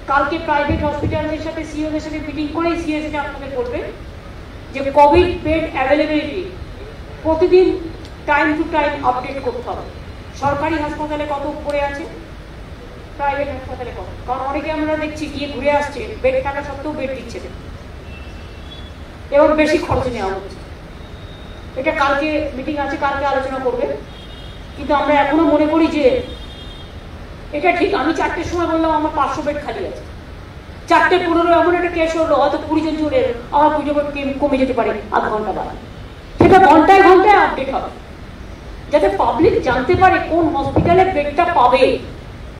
কালকে প্রাইভেট হসপিটালের সাথে সিওদের সাথে মিটিং করে সিএসটা আপনাদের বলবে যে কোভিড বেড অ্যাভেলেবিলিটি প্রতিদিন টাইম টু টাইম আপডেট করতে হবে। সরকারি হাসপাতালে কত উপরে আছে, প্রাইভেট হাসপাতালে কত, কারণ অনেকে আমরা দেখছি গিয়ে ঘুরে আসছে বেড থাকা সত্ত্বেও বেড দিচ্ছে না এবং বেশি খরচে নেওয়া হচ্ছে। এটা কালকে মিটিং আছে, কালকে আলোচনা করবে। কিন্তু আমরা এখনো মনে করি যে এটা ঠিক, আমি 4টের সময় বললাম আমার 500 বেড খালি আছে, 4:15 এমন একটা কেস হলো হয়তো 20 জন চলে এলো, আমার 20 বেড কমে যেতে পারে আধ ঘন্টা বাদে। সেটা ঘন্টায় ঘন্টায় আপডেট হবে যাতে পাবলিক জানতে পারে কোন হসপিটালে বেডটা পাবে।